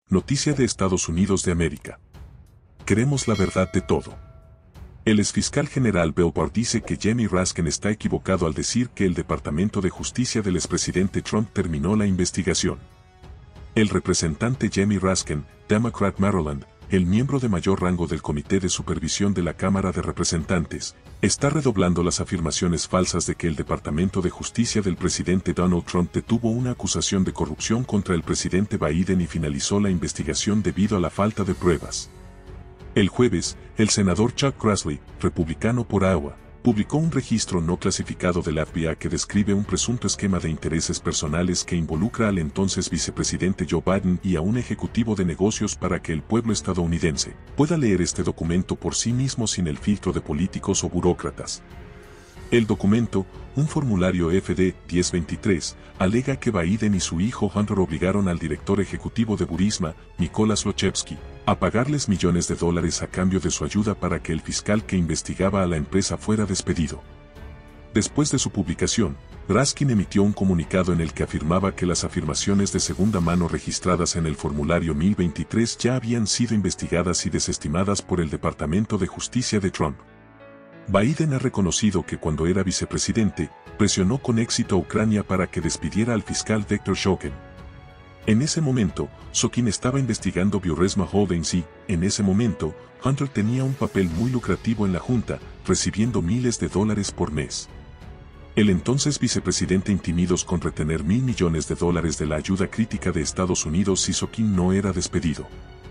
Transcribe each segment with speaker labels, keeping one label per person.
Speaker 1: Noticia de Estados Unidos de América. Queremos la verdad de todo. El exfiscal general Bill Barr dice que Jamie Raskin está equivocado al decir que el Departamento de Justicia del expresidente Trump terminó la investigación. El representante Jamie Raskin, Democrat Maryland, el miembro de mayor rango del Comité de Supervisión de la Cámara de Representantes, está redoblando las afirmaciones falsas de que el Departamento de Justicia del presidente Donald Trump detuvo una acusación de corrupción contra el presidente Biden y finalizó la investigación debido a la falta de pruebas. El jueves, el senador Chuck Grassley, republicano por Iowa, publicó un registro no clasificado del FBI que describe un presunto esquema de intereses personales que involucra al entonces vicepresidente Joe Biden y a un ejecutivo de negocios para que el pueblo estadounidense pueda leer este documento por sí mismo sin el filtro de políticos o burócratas. El documento, un formulario FD 1023, alega que Biden y su hijo Hunter obligaron al director ejecutivo de Burisma, Nicholas Lochevsky, a pagarles millones de dólares a cambio de su ayuda para que el fiscal que investigaba a la empresa fuera despedido. Después de su publicación, Raskin emitió un comunicado en el que afirmaba que las afirmaciones de segunda mano registradas en el formulario 1023 ya habían sido investigadas y desestimadas por el Departamento de Justicia de Trump. Biden ha reconocido que cuando era vicepresidente, presionó con éxito a Ucrania para que despidiera al fiscal Viktor Shokin. En ese momento, Shokin estaba investigando Burisma Holdings y, en ese momento, Hunter tenía un papel muy lucrativo en la Junta, recibiendo miles de dólares por mes. El entonces vicepresidente intimidos con retener $1.000 millones de la ayuda crítica de Estados Unidos si Shokin no era despedido.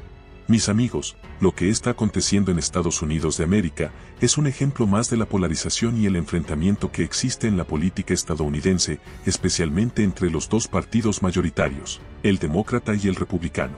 Speaker 1: Mis amigos, lo que está aconteciendo en Estados Unidos de América es un ejemplo más de la polarización y el enfrentamiento que existe en la política estadounidense, especialmente entre los dos partidos mayoritarios, el demócrata y el republicano.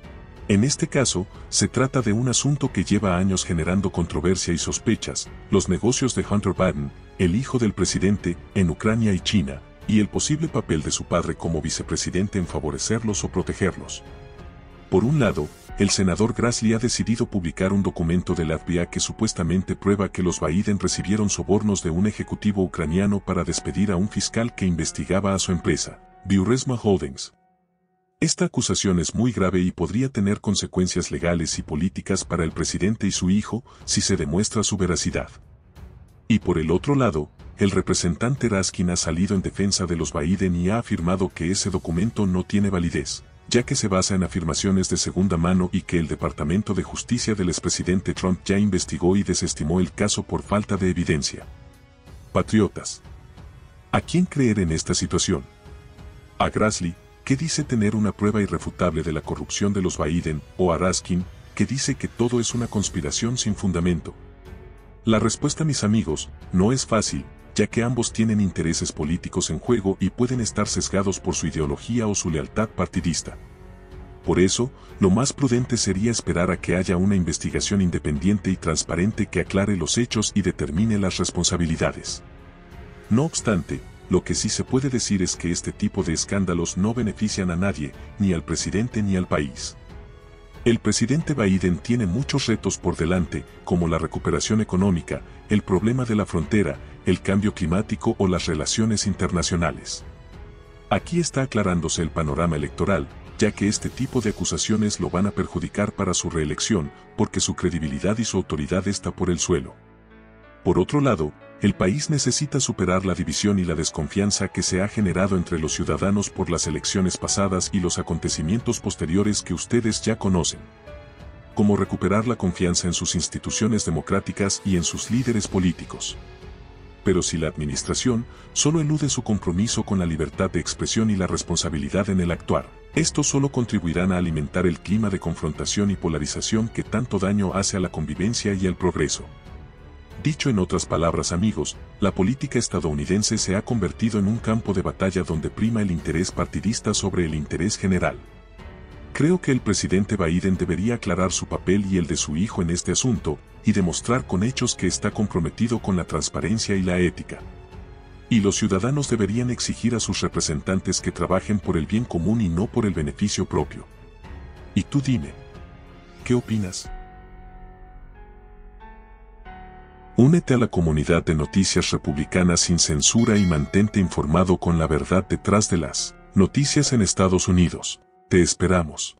Speaker 1: En este caso, se trata de un asunto que lleva años generando controversia y sospechas, los negocios de Hunter Biden, el hijo del presidente, en Ucrania y China, y el posible papel de su padre como vicepresidente en favorecerlos o protegerlos. Por un lado, el senador Grassley ha decidido publicar un documento del FBI que supuestamente prueba que los Biden recibieron sobornos de un ejecutivo ucraniano para despedir a un fiscal que investigaba a su empresa, Burisma Holdings. Esta acusación es muy grave y podría tener consecuencias legales y políticas para el presidente y su hijo si se demuestra su veracidad. Y por el otro lado, el representante Raskin ha salido en defensa de los Biden y ha afirmado que ese documento no tiene validez, ya que se basa en afirmaciones de segunda mano y que el Departamento de Justicia del expresidente Trump ya investigó y desestimó el caso por falta de evidencia. Patriotas. ¿A quién creer en esta situación? ¿A Grassley, que dice tener una prueba irrefutable de la corrupción de los Biden, o a Raskin, que dice que todo es una conspiración sin fundamento? La respuesta, mis amigos, no es fácil, ya que ambos tienen intereses políticos en juego y pueden estar sesgados por su ideología o su lealtad partidista. Por eso, lo más prudente sería esperar a que haya una investigación independiente y transparente que aclare los hechos y determine las responsabilidades. No obstante, lo que sí se puede decir es que este tipo de escándalos no benefician a nadie, ni al presidente ni al país. El presidente Biden tiene muchos retos por delante, como la recuperación económica, el problema de la frontera, el cambio climático o las relaciones internacionales. Aquí está aclarándose el panorama electoral, ya que este tipo de acusaciones lo van a perjudicar para su reelección, porque su credibilidad y su autoridad está por el suelo. Por otro lado, el país necesita superar la división y la desconfianza que se ha generado entre los ciudadanos por las elecciones pasadas y los acontecimientos posteriores que ustedes ya conocen. Como recuperar la confianza en sus instituciones democráticas y en sus líderes políticos. Pero si la administración solo elude su compromiso con la libertad de expresión y la responsabilidad en el actuar, estos solo contribuirán a alimentar el clima de confrontación y polarización que tanto daño hace a la convivencia y al progreso. Dicho en otras palabras, amigos, la política estadounidense se ha convertido en un campo de batalla donde prima el interés partidista sobre el interés general. Creo que el presidente Biden debería aclarar su papel y el de su hijo en este asunto, y demostrar con hechos que está comprometido con la transparencia y la ética. Y los ciudadanos deberían exigir a sus representantes que trabajen por el bien común y no por el beneficio propio. Y tú dime, ¿qué opinas? Únete a la comunidad de Noticias Republicanas sin censura y mantente informado con la verdad detrás de las noticias en Estados Unidos. Te esperamos.